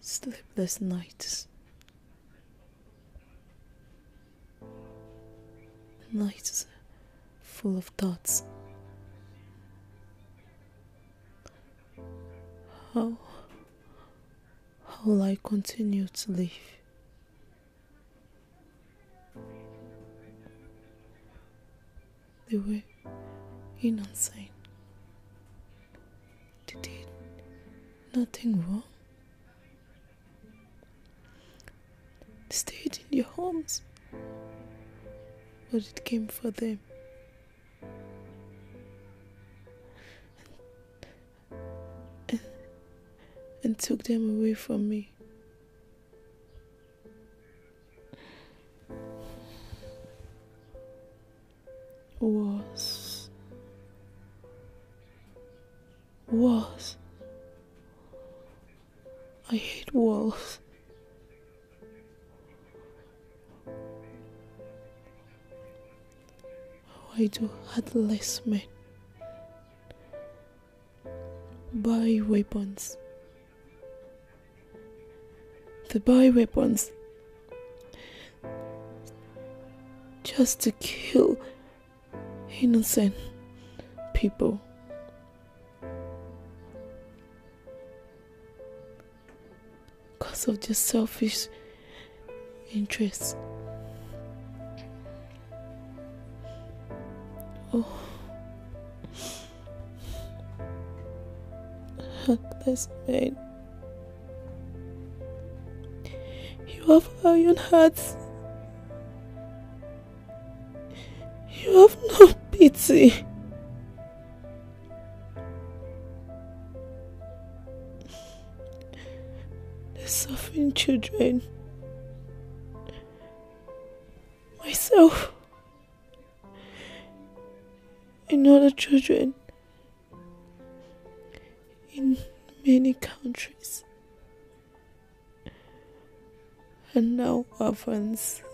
sleepless nights. Nights full of thoughts. How will I continue to live? They were innocent. They did nothing wrong. They stayed in their homes, but it came for them. And took them away from me. Wars. I hate wars. Why do heartless men buy weapons? They buy weapons just to kill innocent people. Because of their selfish interests. Oh, heartless men. You have iron hearts. You have no pity. The suffering children. Myself. And other children. In many countries. And now orphans.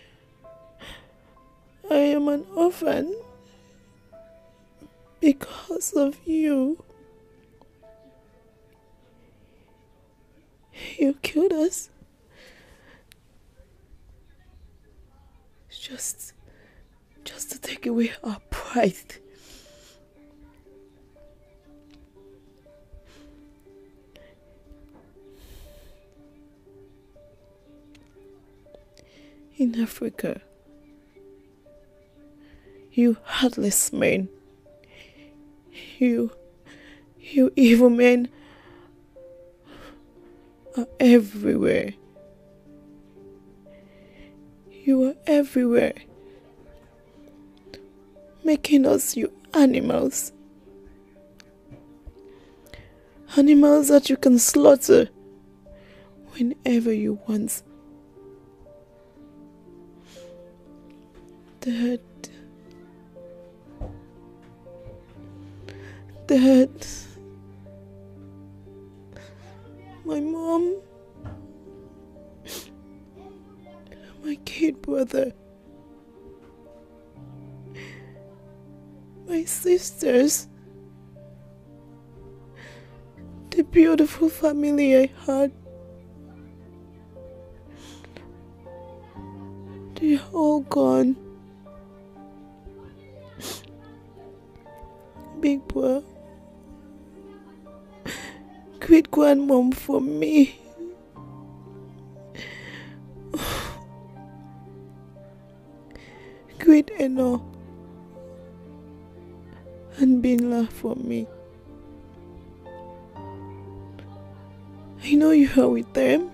I am an orphan because of you. You killed us just to take away our pride. In Africa, you heartless men, you evil men are everywhere. You are everywhere, making us you animals. Animals that you can slaughter whenever you want. Dad, my mom, my kid brother, my sisters, the beautiful family I had, they're all gone. Big bro, great grandmom for me. Great Eno and Binla for me. I know you are with them.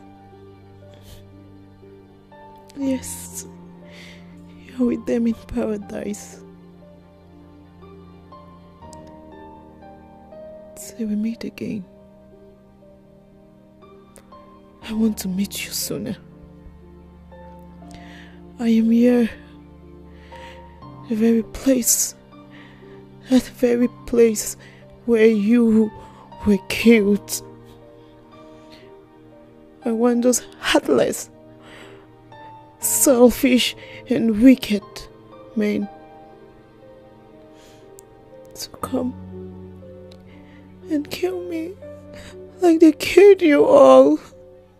Yes, you are with them in paradise. Till we meet again. I want to meet you sooner. I am here, the very place, that very place where you were killed. I want those heartless, selfish and wicked men to come and kill me like they killed you all.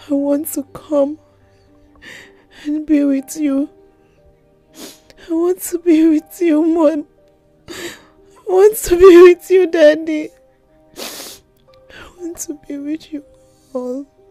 I want to come and be with you. I want to be with you, Mom. I want to be with you, Daddy. I want to be with you all.